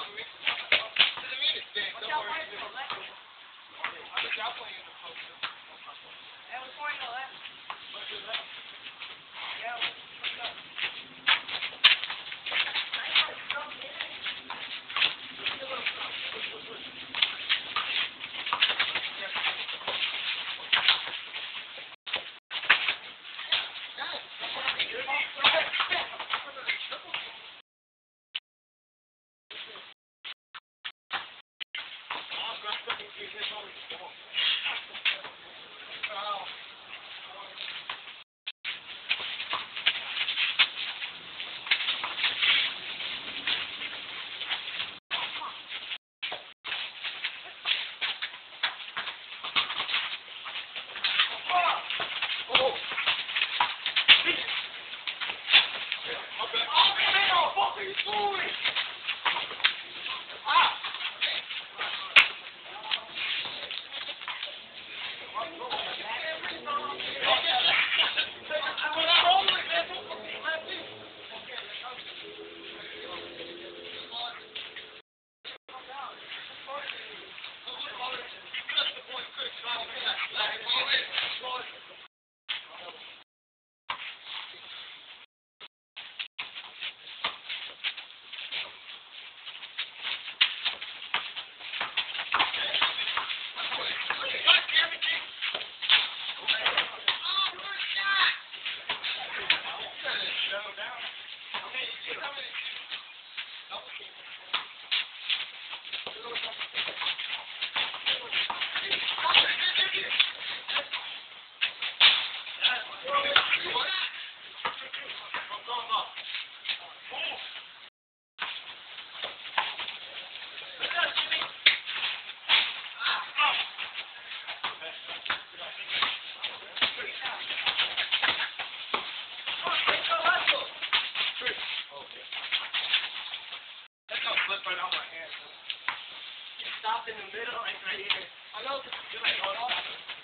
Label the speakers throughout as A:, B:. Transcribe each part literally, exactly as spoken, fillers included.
A: Stop in the middle, like right here. I know you're like, hold on.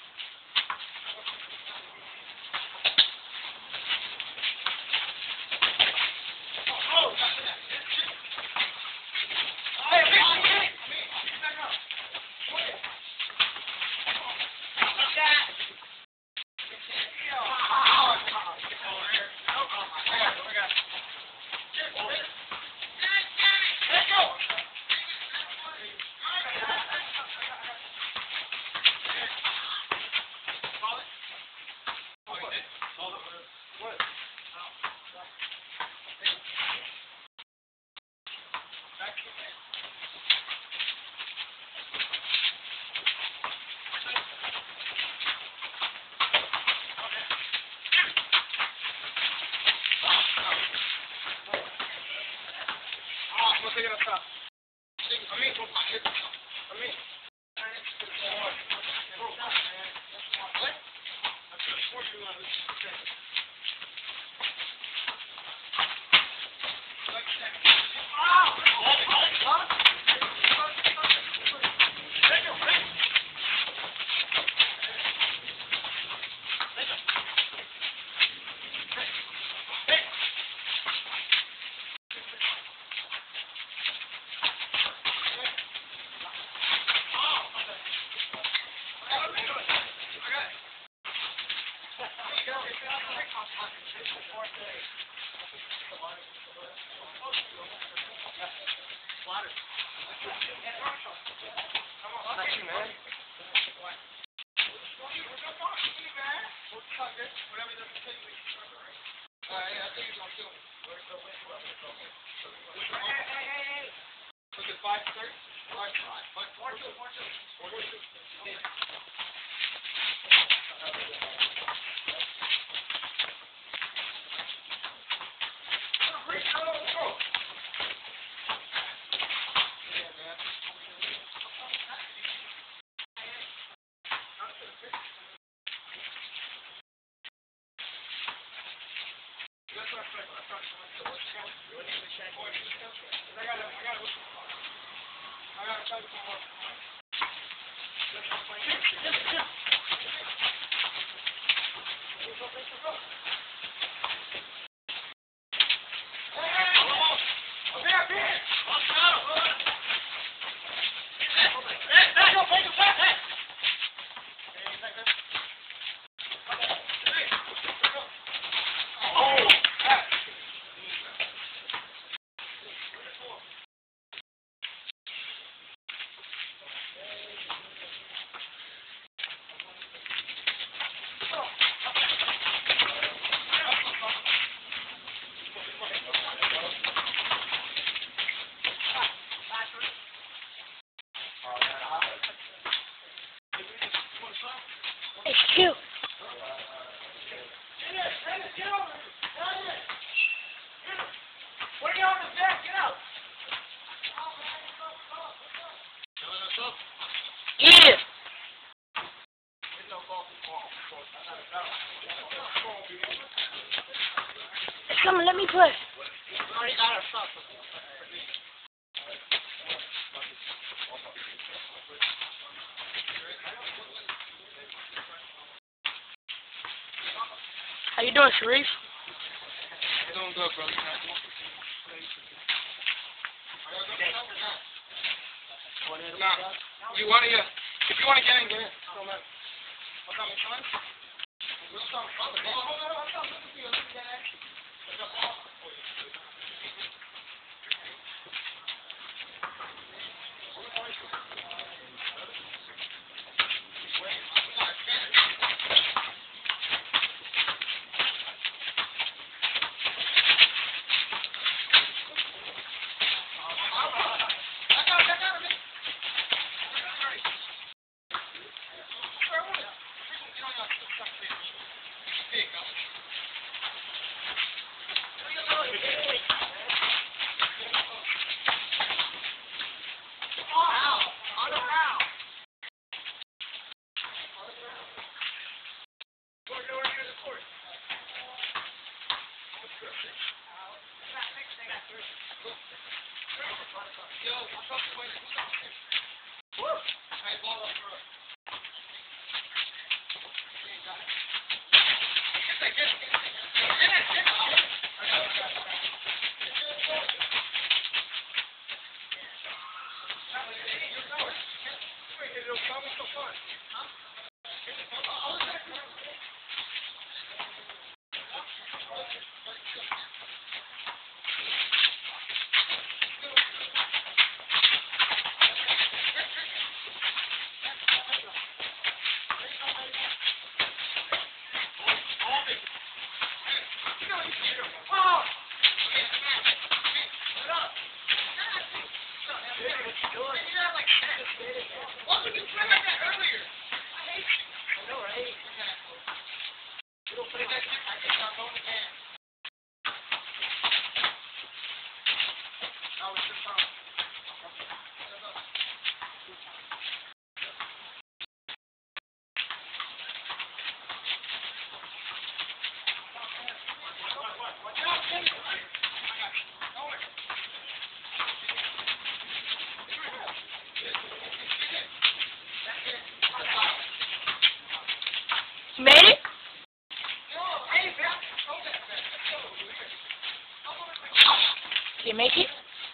A: They're gonna stop. I mean, I mean. What? I could have forced you on this. Not you, man. Whatever doesn't take me. Alright, yeah, I think it's on two. Hey, hey, hey, hey. Was it five thirty? Five, five, five, four, two, four, two. Four, two. Yeah. Hey, hey, hey!
B: you play?
A: Already got our shot.
B: How you doing, Sharif?
A: Doing good, bro. Nah, you want to, uh, if you want to get in, get in. Don't matter. What's up, son? What's up? Hold on, hold on, hold on. Listen to you. Listen to that. What's up, ball? Yo, what's up, boys? What's up? Woo! Hey, ball up for us. Got it. Get that, get it, get it. Get it, get it. I got it, got it, got it. You're going. Wait, it'll come so fun. Huh? I'll check it out.
B: You made it? Did you make it?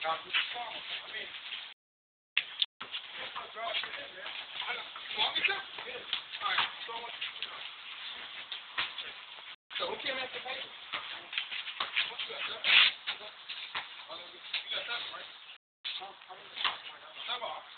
A: So who came after me? What you got, sir? You got that, right? Come on.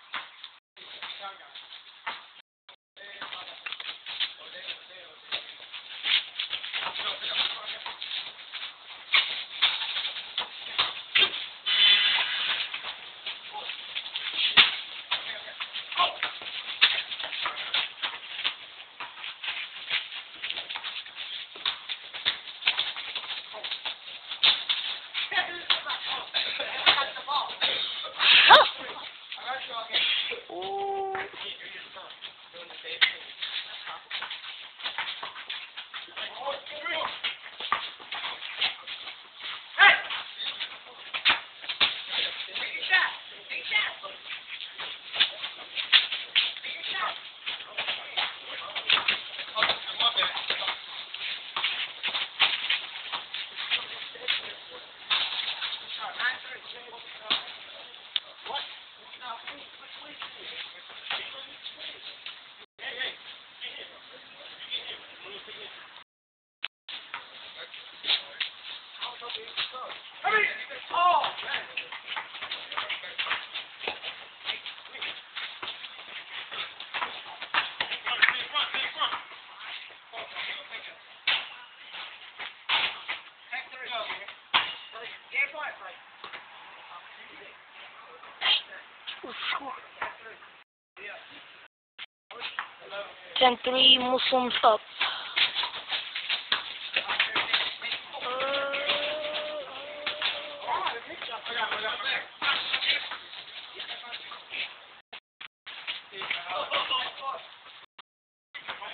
B: ten three Muslim stop.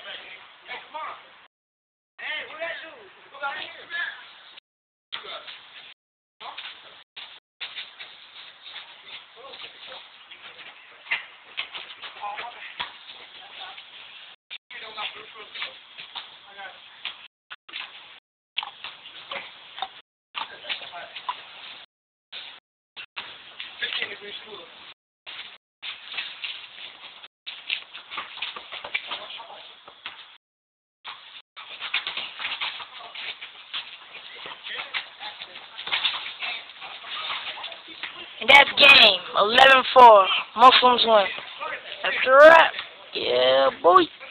A: Hey, who that dude? Who got here? fifteen degrees cooler.
B: And that's game. eleven four. Muslims win. That's a wrap. Yeah, boy.